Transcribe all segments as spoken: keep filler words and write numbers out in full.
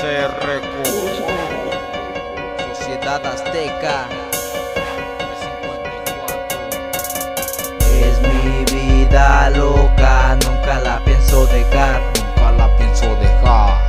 C R Q, Sociedad Azteca. Es mi vida loca, nunca la pienso dejar, nunca la pienso dejar.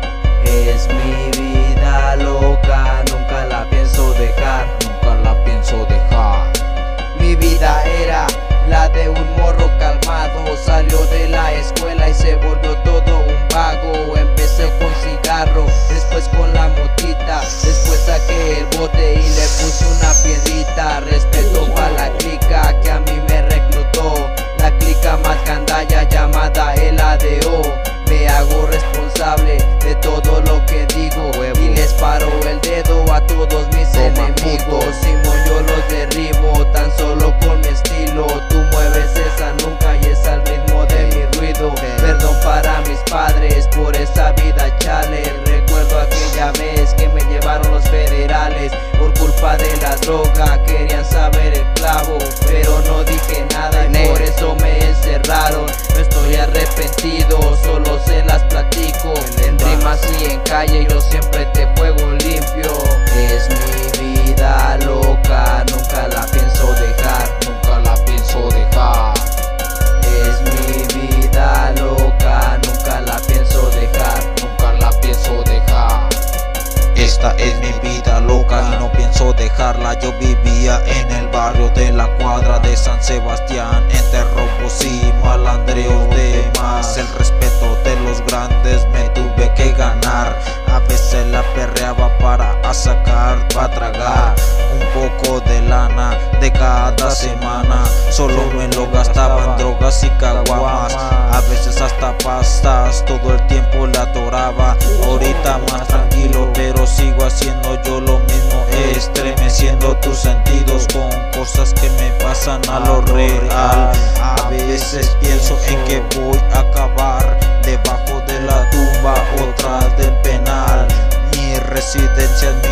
Es mi vida loca, nunca la pienso dejar, nunca la pienso dejar. Mi vida era la de un morro calmado, salió de la escuela y se volvió todo un vago. Empecé con cigarro, después con la motita, después saqué el bote y le puse una piedrita. Respeto pa' la clica que a mí me reclutó, la clica más gandalla llamada el A D O. Me hago responsable de todo lo que digo y les paro el dedo a todos mis Toma, enemigos. puto. Simón, yo los derribo tan solo con mi estilo. Tú mueves esa nuca y es al ritmo de mi ruido. Perdón para mis padres por esa vida chale. Recuerdo aquella vez que me llevaron los federales por culpa de la droga. Querían saber el clavo, pero no dije nada y por eso me encerraron. No estoy arrepentido, solo se las platico. En rimas y en calle yo siempre te juego limpio. Es mi vida loca, nunca la pienso dejar, nunca la pienso dejar. Es mi vida loca, nunca la pienso dejar, nunca la pienso dejar. Esta es mi vida loca y no pienso dejarla. Yo vivía en el barrio de la cuadra de San Sebastián, entre robos y malandreos de más. El respeto de los grandes me tuve que ganar. A veces la perreaba para sacar, para tragar un poco de lana de cada semana. Solo me lo gastaba en drogas y caguamas. A veces hasta pastas, todo el tiempo la atoraba. Ahorita más tranquilo, pero sigo haciendo yo lo mismo, estremeciendo tus sentidos con cosas que me pasan a lo real. A veces pienso en que voy a acabar debajo de la tumba o tras del penal. Mi residencia es